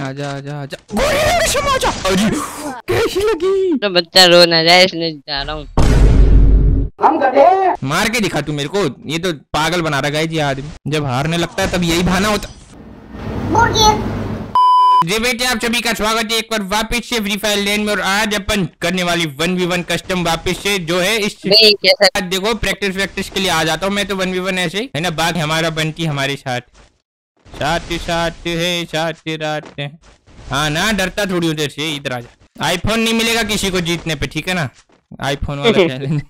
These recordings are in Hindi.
आजा आजा आजा आजा। अरे कैसी लगी? तो बच्चा रो ना जाए इसलिए जा रहा हूँ। मार के दिखा तू मेरे को, ये तो पागल बना रहा है ये आदमी। जब हारने लगता है तब यही बहाना होता। जी बेटे आप सभी का स्वागत है एक बार वापस से फ्री फायर लैंड में। और आज अपन करने वाली 1v1 कस्टम वापस से जो है इस देखो प्रैक्टिस के लिए आ जाता हूँ मैं तो 1v1 ऐसे ही है ना। बाघ हमारा बनती हमारे साथ साथ साथ है साथ रात है। हाँ ना डरता थोड़ी उधर से, इधर आ जा। आईफोन नहीं मिलेगा किसी को जीतने पे, ठीक है ना? आईफोन वाला चैलेंज।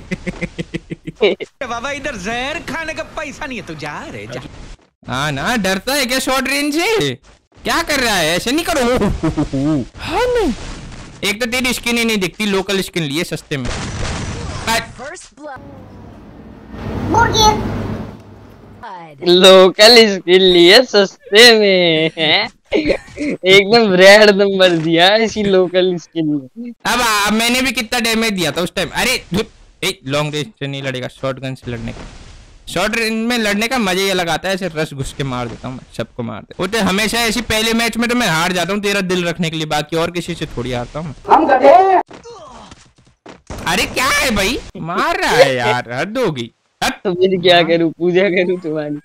बाबा इधर जहर खाने का पैसा नहीं है तो जा रे जा। हाँ ना डरता है क्या शॉर्ट रेंज से? क्या कर रहा है? ऐसे नहीं करो। हाँ नहीं। एक तो तेरी स्किन ही नहीं दिखती, लोकल स्किन लिए सस्ते में। लोकल स्किन लिए सस्ते में है। एकदम रेड नंबर दिया इसी लोकल स्किन में। अब मैंने भी कितना डैमेज दिया था उस टाइम। अरे लॉन्ग रेंज से नहीं लड़ेगा, शॉर्ट गन से लड़ने का। शॉर्ट रेंज में लड़ने का मजा ही अलग आता है, ऐसे रस घुस के मार देता हूँ मैं, सबको मार देता हूँ। तो हमेशा ऐसी पहले मैच में तो मैं हार जाता हूँ तेरा दिल रखने के लिए, बाकी और किसी से थोड़ी हारता हूँ। अरे क्या है भाई, मार रहा है यार, हद होगी। तो फिर क्या करूँ, पूजा करूँ तुम्हारी?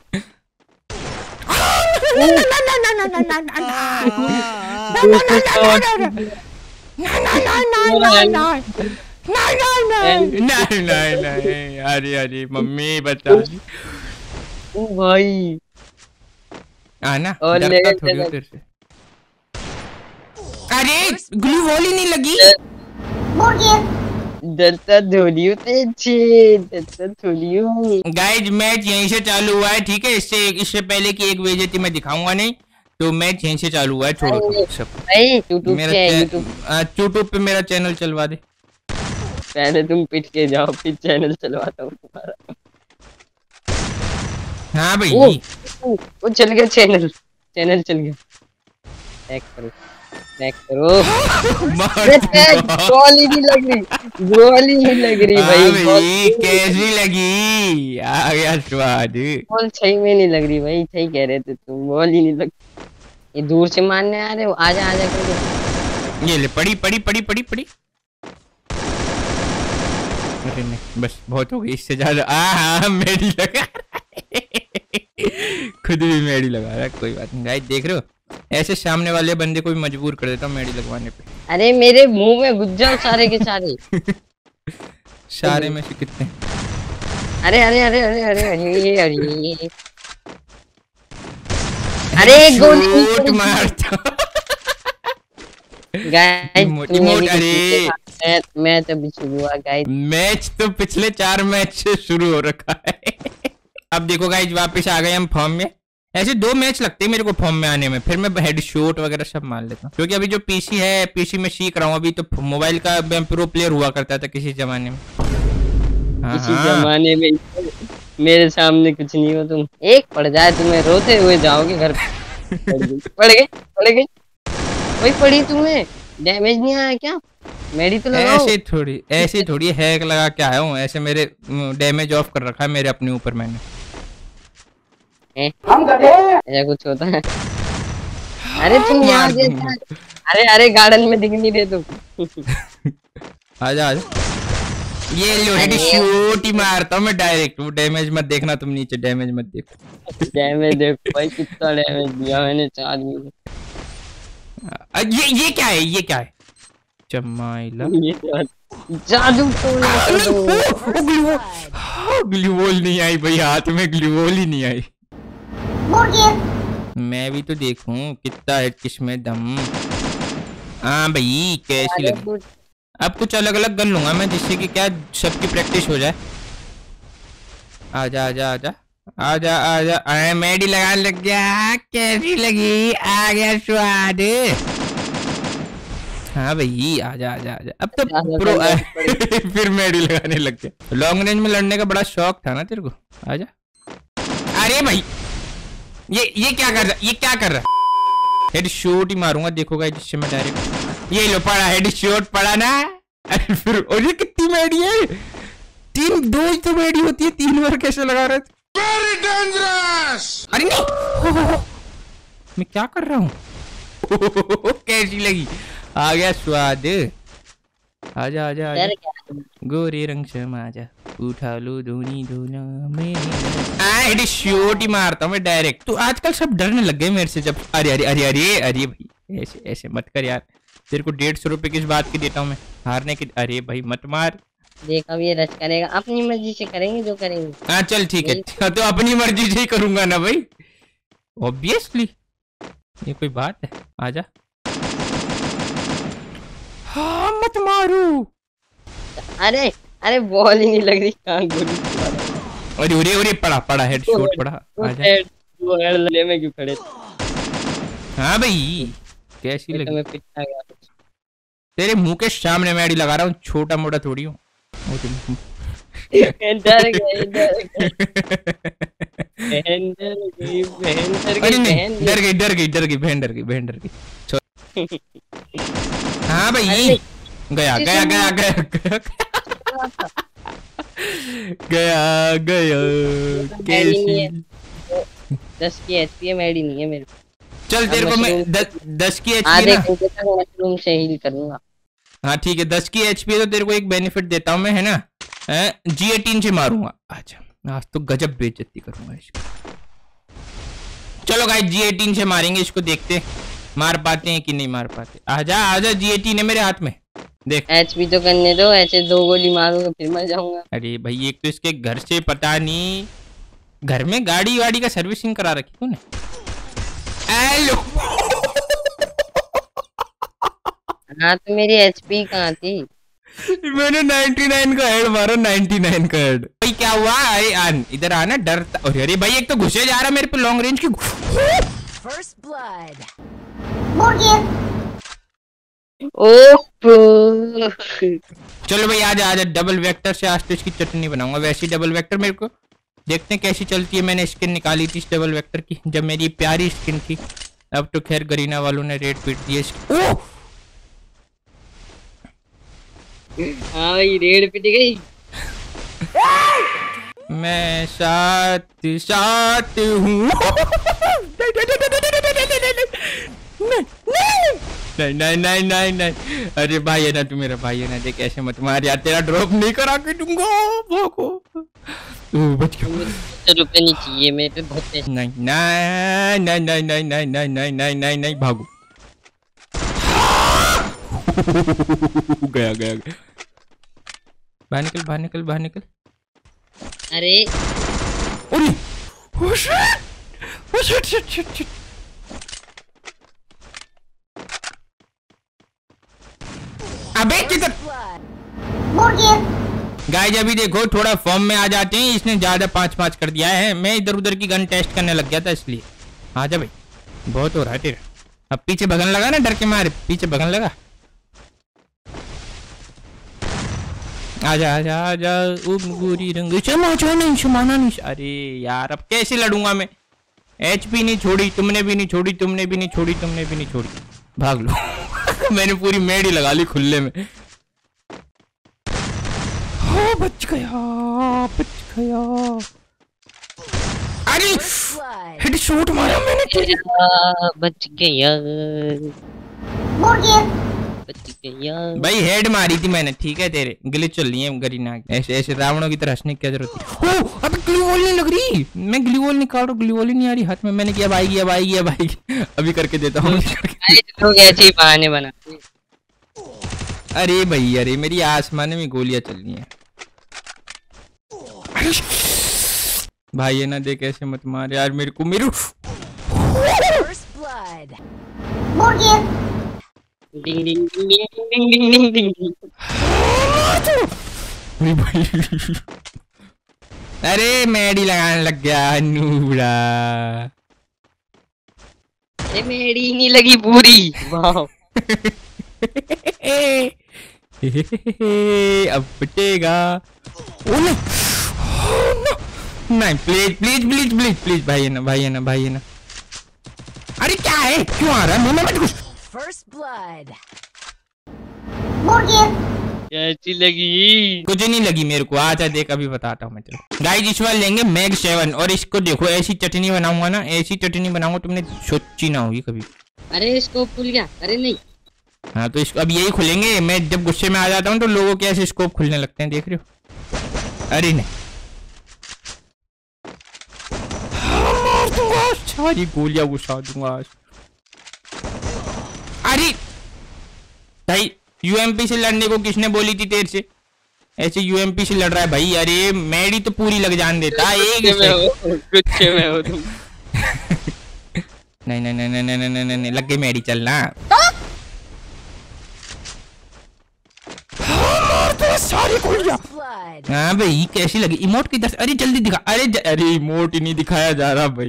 नहीं अरे अरे मम्मी बता दी भाई आना डरता थोड़ी उधर से। अरे ग्लू वॉल ही नहीं लगी। डरता धोलियो डरता धोलियो। गाइज मैच यहीं से चालू हुआ है, ठीक है? इससे पहले की एक बेइज्जती मैं दिखाऊंगा नहीं, तो मैच यहीं से चालू हुआ है। छोड़ो सब, यूट्यूब पे मेरा चैनल चलवा दे। पहले तुम पिट के जाओ फिर चैनल चलवाता हूँ तुम्हारा। हाँ भाई वो चल गया, चैनल चल गया। बैक करो गोली नहीं लग रही भाई। कैसी लगी? आ गया स्वाद। बॉल सही में नहीं लग रही भाई, सही कह रहे थे तुम, बॉल ही नहीं लग। ये दूर से मारने आ रहे हो, आजा करके। ये ले पड़ी। अरे नहीं बस बहुत हो गई, इससे ज्यादा। हाँ मेडी लगा खुद भी मेडी लगा रहा है, कोई बात नहीं। गाइस देख रहे हो, ऐसे सामने वाले बंदे को भी मजबूर कर देता हूँ मेडी लगवाने पे। अरे मेरे मुंह में घुस जाओ सारे के सारे। सारे में से कितने? अरे अरे गोली मारता। मैच अभी शुरू हुआ गाइस। मैच तो पिछले 4 मैच से शुरू हो रखा है। अब देखो गाइस वापस आ गए हम फॉर्म में। ऐसे 2 मैच लगते हैं मेरे को फॉर्म में आने में, फिर मैं हेडशॉट वगैरह सब मार लेता हूँ। क्योंकि अभी जो पीसी है, पीसी में सीख रहा हूँ अभी। तो मोबाइल का मैं प्रो प्लेयर हुआ करता था किसी जमाने में। किसी जमाने में मेरे सामने कुछ नहीं हो तुम। एक पड़ जाए तुम्हें रोते हुए जाओगे घर पे। पड़ गए वही पड़ी तुम्हें। डैमेज नहीं आया क्या? मेरी तो लगाओ। ऐसे थोड़ी हैक लगा के आया हूँ, ऐसे मेरे डैमेज ऑफ कर रखा है मेरे अपने ऊपर मैंने। ऐसा कुछ होता है? अरे तुम यहाँ अरे गार्डन में दिख नहीं रहे तुम। आजा ये हेडशॉट ही मारता हूँ मैं डायरेक्ट। वो डैमेज मत देखना तुम, नीचे डैमेज मत देखो। डैमेज देखो भाई, कितना डैमेज दिया मैंने 4 आदमी। ये क्या है? चमाइला जादू ग्लूवॉल नहीं आई भाई, हाथ में ग्लूवॉल ही नहीं आई। मैं भी तो देखूं कितना है किसमें दम। हाँ भाई कैसी लगी? अब कुछ अलग अलग गन लूंगा मैं, जिससे कि क्या सबकी प्रैक्टिस हो जाए। आजा मेडी लगा लग गया। कैसी लगी? आ गया स्वाद। हाँ भाई आजा। अब तो प्रो फिर मेडी लगाने लग गया। लॉन्ग रेंज में लड़ने का बड़ा शौक था ना तेरे को, आजा। अरे भाई ये क्या कर रहा? हेडशॉट ही मारूंगा देखोगा, जिससे मैं डायरेक्ट। ये लो पड़ा हेडशॉट पड़ा ना। अरे फिर और ये कितनी मेडी है? 2 तो मेडी होती है, 3 बार कैसे लगा रहे थे? Very dangerous! अरे नहीं मैं क्या कर रहा हूँ? कैसी लगी? आ गया स्वाद। आजा आजा आजा डर क्या? गोरे रंग समाजा उठा लो धोनी धोना मेरे शॉट ही मारता हूँ मैं डायरेक्ट। तो आजकल सब डरने लग गए मेरे से जब अरे अरे अरे अरे अरे भाई ऐसे ऐसे मत कर यार। तेरे को 150 रुपए किस बात की देता हूँ मैं हारने की। अरे भाई मत मार। देखा अब ये रच करेगा, अपनी मर्जी से करेंगे जो करेंगे। हाँ चल ठीक है तो अपनी मर्जी से ही करूंगा ना भाई ऑब्वियसली। ये कोई बात है? आजा। हाँ मत मारू। अरे अरे बॉल ही नहीं लग रही, कहाँ गोली? अरे अरे अरे पड़ा पड़ा हेडशॉट पड़ा। आजा। वो हेड ले में क्यों खड़े? हाँ भाई कैसी लगी? मैं पिटा गया। तेरे मुंह के सामने मैं आईडी लगा रहा हूँ, छोटा मोटा थोड़ी हूँ। डर गए डर गए बहन, डर गई बहन, डर अरे गई नहीं बहन। डर गई डर गई डर गई बहन डर गई बहन डर गई। हाँ भाई गया गया गया गया गया गया कैसी 10 की एचपी है, मेडी नहीं है मेरे। चल तेरे को मैं 10 की एचपी आधे ना। घंटे तक मशरूम से हील करूंगा। हाँ ठीक है 10 की एचपी है तो तेरे को एक बेनिफिट देता हूँ मैं है ना। G18 से मारूंगा। अच्छा आज तो गजब बेइज्जती करूंगा इसको। चलो गाइस G18 से मारेंगे इसको, देखते मार पाते हैं कि नहीं मार पाते। आजा आजा G18 है मेरे हाथ में देख। एचपी तो करने दो, ऐसे 2 गोली मारूंगा फिर मर जाऊंगा। अरे भाई एक तो इसके घर से पता नहीं, घर में गाड़ी वाड़ी का सर्विसिंग करा रखी तूने। हेलो हाँ तो मेरी एचपी कहाँ थी? मैंने 99 का हेड मारा, 99 का हेड। भाई क्या हुआ? अरे इधर आना डरता। अरे भाई एक तो घुसे जा रहा मेरे पे लॉन्ग रेंज की। First blood. चलो भाई आजा आजा डबल वेक्टर से आज तो इसकी चटनी बनाऊंगा। वैसी डबल वेक्टर मेरे को देखते हैं कैसी चलती है। मैंने स्किन निकाली थी इस डबल वेक्टर की जब मेरी प्यारी स्किन थी। अब तो खैर गरीना वालों ने रेट पीट दिए इसकी। हाँ भाई रेड पिट गई। मैं साथ साथ हूँ। नहीं नहीं नहीं नहीं नहीं अरे भाई है ना तू मेरा भाई है ना, देख ऐसे मत मार यार, तेरा ड्रॉप नहीं करा के दूंगा। भोको बच गया। रुपए नहीं चाहिए मेरे पे, बहुत पैसे। नहीं नहीं नहीं नहीं नहीं नहीं नहीं नहीं नहीं नहीं नहीं भागो। गया गया गया। बाहर निकल बाहर निकल बाहर निकल। अरे oh shit oh shit shit shit shit. अबे किधर गाइस अभी देखो थोड़ा फॉर्म में आ जाते हैं। इसने ज्यादा 5-5 कर दिया है। मैं इधर उधर की गन टेस्ट करने लग गया था इसलिए। आजा भाई बहुत हो रहा है तेरा। अब पीछे भगन लगा ना, डर के मारे पीछे भगन लगा। आजा आजा आजा गोरी रंग समाना नहीं। अरे यार अब कैसे लड़ूंगा मैं? एचपी नहीं छोड़ी तुमने भी नहीं छोड़ी, तुमने भी नहीं छोड़ी, तुमने भी नहीं छोड़ी। भाग लो। मैंने पूरी मेड ही लगा ली खुले में। हाँ बच गया बच गया। अरे हेडशॉट मारा मैंने। बच गया बच गया भाई हेड मारी थी मैंने ठीक है। तेरे ग्लिच चल रही है गरीना, ऐसे ऐसे रावणों की तरह हंसने की क्या जरूरत थी। ओ अबे ग्लूवॉल नहीं लग रही। मैं ग्लूवॉल निकाल रहा हूँ, ग्लूवॉल ही नहीं आ रही हाथ में। मैंने किया भाई किया भाई किया भाई। अभी करके देता हूँ। लोग ऐसे ही बहाने बनाते। अरे भाई अरे मेरी आसमान में गोलियां चल रही हैं। भाई ये ना देख ऐसे मत मार यार मेरे को। मेरे First blood. डिंग डिंग डिंग डिंग डिंग डिंग डिंग डिंग। अरे भाई अरे मेडी लगाने लग गया नूबड़ा। अरे मेरी नहीं लगी पूरी। वाह अब पिटेगा। नहीं please please please please please भाई है ना भाई है ना भाई है ना। अरे क्या है क्यों आ रहा है मुंह में मत घुस। First blood. कैसी लगी? कुछ नहीं लगी मेरे को, आजा देख अभी बताता हूँ मैं तेरे। गाइस इस बार लेंगे मैग 7 और इसको देखो ऐसी चटनी बनाऊंगा ना, ऐसी चटनी बनाऊंगा तुमने सोची ना होगी कभी। अरे स्कोप खुल गया। अरे नहीं हाँ तो इसको अब यही खुलेंगे। मैं जब गुस्से में आ जाता हूँ तो लोगों के ऐसे स्कोप खुलने लगते हैं, देख रहे हो। अरे नहीं सारी गोलियां घुसा दूंगा आज। अरे भाई यूएमपी से लड़ने को किसने बोली थी तेरे से? ऐसे यूएमपी से लड़ रहा है भाई। अरे मेरी तो पूरी लग जान देता एक गुस्से में हो तुम। नहीं नहीं नहीं नहीं नहीं नहीं नहीं, नहीं लग गई मेरी चलना। सारी गोलियां। हाँ भाई कैसी लगी इमोट की तरफ? अरे जल्दी दिखा। अरे इमोट ही नहीं दिखाया जा रहा भाई।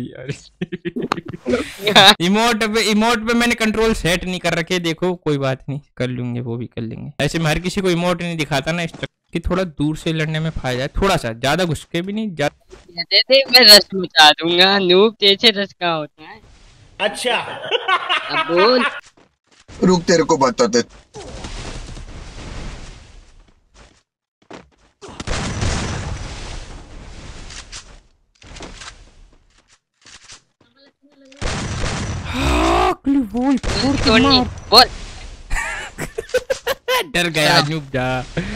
अरे इमोट पे मैंने कंट्रोल सेट नहीं कर रखे। देखो कोई बात नहीं, कर लूंगे, वो भी कर लेंगे। ऐसे मैं हर किसी को इमोट नहीं दिखाता ना, इस कि थोड़ा दूर से लड़ने में फायदा है, थोड़ा सा, ज्यादा घुस के भी नहीं। कहते थे मैं रस मचा दूंगा, नूब तेरे रस का होता है। अच्छा अब बोल। रुक तेरे को बताते। बोल बोल। डर गया नूब जा।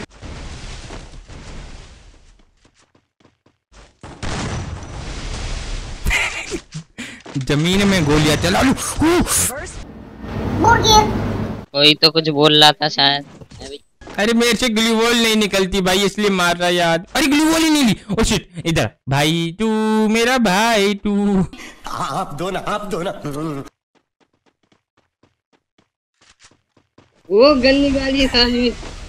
जमीन में गोलियां चला लूं। कोई तो कुछ बोल रहा था शायद। अरे मेरे से ग्लूवॉल नहीं निकलती भाई, इसलिए मार रहा याद। अरे ग्लूवॉल ही नहीं ली। ओ शिट, इधर भाई तू मेरा भाई तू। आप दो ना, आप दो ना। वो गन निकाली साली।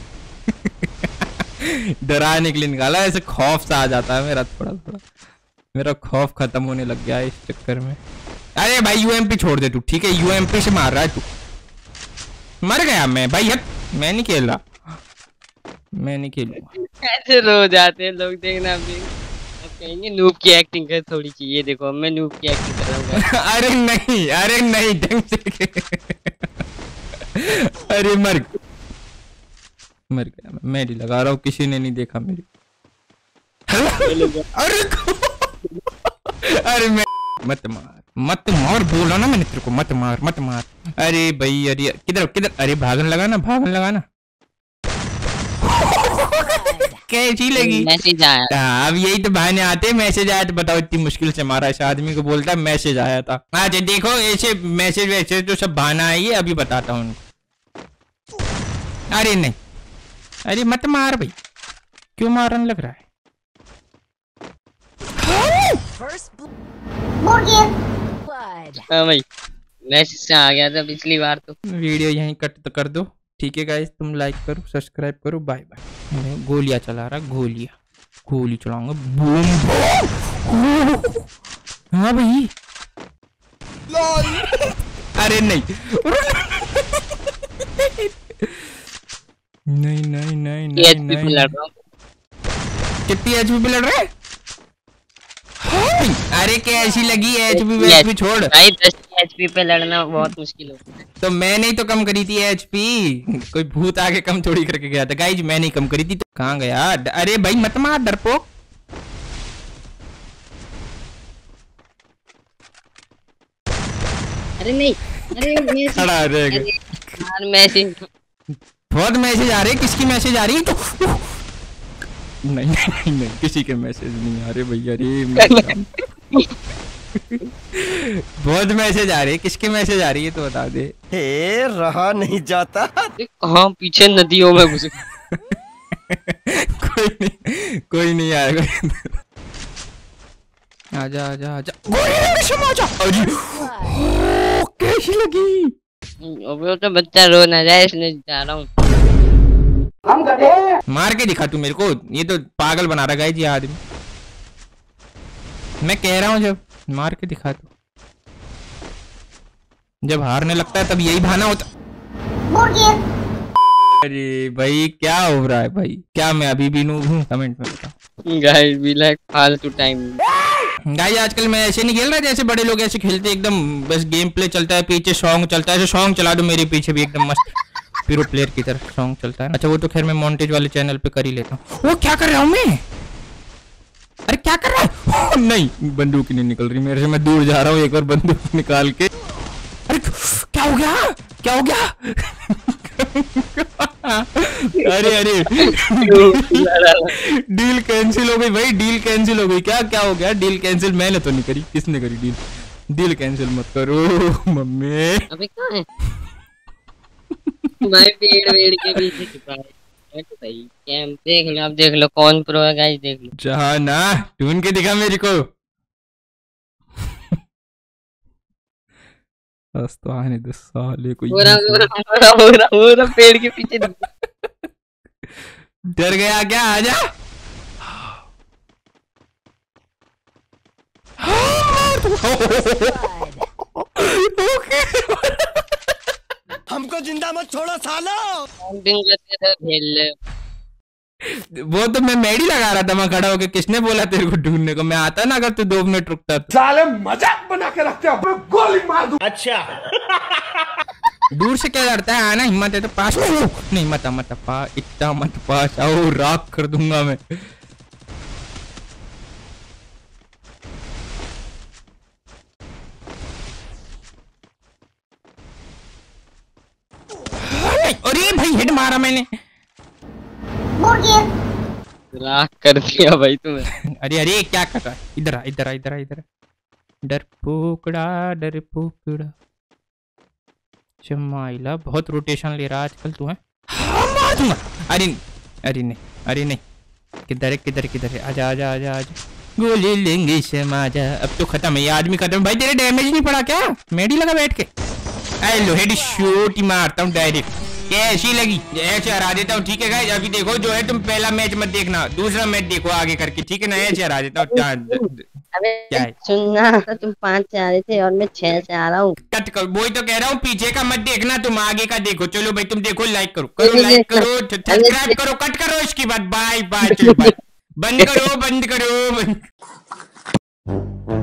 डराने के लिए निकाला, ऐसे खौफ सा आ जाता है मेरा थोड़ा थोड़ा। मेरा खौफ खत्म होने लग गया है इस चक्कर में। अरे भाई यूएमपी छोड़ दे तू, ठीक है? यूएमपी से मार रहा है तू। मर गया मैं भाई, हट। मैं नहीं खेल रहा, मैं नहीं खेलूंगा। कैसे रो जाते हैं लोग, देखना भी। अब कहेंगे नूब की एक्टिंग कर थोड़ी चाहिए। देखो मैं नूब की एक्टिंग कर रहा हूँ। अरे नहीं ढंग से। अरे मर गया मैं नहीं लगा रहा हूँ, किसी ने नहीं देखा मेरी। अरे मैं मत मार बोला ना मैंने तेरे को, मत मार। अरे भाई अरे किधर? अरे भागन लगा ना। कैसी लगी? मैसेज आया। अब यही तो बहाने आते, मैसेज आया तो बताओ इतनी मुश्किल से मारा। इस आदमी को बोलता मैसेज आया था। अच्छा देखो ऐसे मैसेज वैसे तो सब बहाना है, ये अभी बताता हूँ। अरे नहीं, अरे मत मार भाई, क्यों मारने लग रहा है? हाँ भाई मैसेज से आ गया था पिछली बार तो। वीडियो यहीं कट तो कर दो, ठीक है गाइस? तुम लाइक करो, सब्सक्राइब करो, बाय बाय। गोलियां चला रहा, गोली चलाऊंगा, बूम। हाँ भाई। अरे नहीं नहीं। कितनी एचपी पे लड़ रहा है? अरे कैसी लगी एचपी छोड़। भाई 10 एचपी पे लड़ना बहुत मुश्किल होता है। तो मैंने ही तो कम करी थी एचपी, कोई भूत आके कम थोड़ी करके गया था। गाइज मैंने ही कम करी थी। तो कहाँ गया? अरे भाई मत मार डरपोक। अरे नहीं, अरे खड़ा रह गया। मैसेज बहुत मैसेज आ रहे। किसकी मैसेज आ रही है? तो नहीं किसी के मैसेज नहीं आ रहे भैया। अरे बहुत मैसेज आ रहे। किसके मैसेज आ रही है तो बता दे। हे रहा नहीं जाता। कहाँ पीछे नदियों में घुसे। कोई नहीं आएगा। आजा। कैसी लगी? वो तो बच्चा रो ना जाए इसलिए जा रहा हूँ। मार के दिखा तू मेरे को, ये तो पागल बना रहा है जी आदमी। मैं कह रहा हूँ जब मार के दिखा तू। जब हारने लगता है तब यही बहाना होता। अरे भाई क्या हो रहा है भाई? क्या मैं अभी भी नूब हूँ? कमेंट में बताओ। गाइस बी लाइक फालतू टाइम। गाइस आजकल मैं ऐसे नहीं खेल रहा जैसे बड़े लोग ऐसे खेलते, एकदम बस गेम प्ले चलता है, पीछे सॉन्ग चलता है। ऐसे सॉन्ग चला दो मेरे पीछे भी एकदम मस्त। प्रो प्लेयर की तरह सॉन्ग चलता है ना। अच्छा वो तो खैर मैं मॉन्टेज वाले चैनल पे कर ही लेता हूँ। वो क्या कर रहा हूँ मैं? अरे क्या कर रहा है? नहीं बंदूक नहीं निकल रही मेरे से, मैं दूर जा रहा हूँ एक और बंदूक निकाल के। अरे क्या हो गया? क्या हो गया? अरे अरे डील कैंसिल हो गई भाई, डील कैंसिल हो गई। क्या क्या हो गया? डील कैंसिल मैंने तो नहीं करी, किसने करी डील? डील कैंसिल मत करो मम्मी। अबे कहाँ है? भाई पेड़ वेड़ के पीछे छुपा है तो भाई। कैम देख लो, आप देख लो कौन प्रो है गाइस, देख लो। जहाँ ना ढूंढ के दिखा मेरे को। बस तो आने दो साले को। हो रहा पेड़ के पीछे। डर गया क्या? आजा। हमको जिंदा मत छोड़ो सालो। वो तो मैं मेडी लगा रहा था, मैं खड़ा होके। किसने बोला तेरे को ढूंढने को? मैं आता ना अगर तू 2 मिनट रुकता तो। साले मजाक बना के रखते हो, मैं गोली मार दूं। अच्छा दूर से क्या डरता है? आना हिम्मत है तो पास में हो। नहीं मत मत पा, इतना मत पास आओ, राख कर दूंगा मैं। अरे भाई हेड मारा मैंने। राख कर दिया भाई तुम्हें। अरे अरे क्या कर रहा है? इधर आ इधर आ इधर आ इधर आ। डर पोकड़ा चमाइला, बहुत रोटेशन ले रहा आजकल तू है। हाँ, मार दूंगा। अरे अरे नहीं, अरे नहीं, किधर है किधर किधर है? आजा आजा आजा आजा, गोली लेंगे समाजा। अब तो खत्म है ये आदमी, खत्म। भाई तेरे डैमेज नहीं पड़ा क्या? मेडी लगा बैठ के। लो हेड शॉट ही मारता हूँ डायरेक्ट। कैसी लगी? ऐसे हरा देता हूँ, ठीक है गाइस। अभी देखो जो है, तुम पहला मैच मत देखना, दूसरा मैच देखो आगे करके, ठीक है ना? ऐसे हरा देता हूँ। क्या है? सुनना, तुम 5 से आ रहे थे और मैं 6 से आ रहा हूँ। कट कर, वही तो कह रहा हूँ, पीछे का मत देखना, तुम आगे का देखो। चलो भाई तुम देखो, लाइक करो, करो लाइक करो, सब्सक्राइब करो, कट करो इसके बाद। बाय बाय, चलो बाय। बंद करो बंद करो बंद।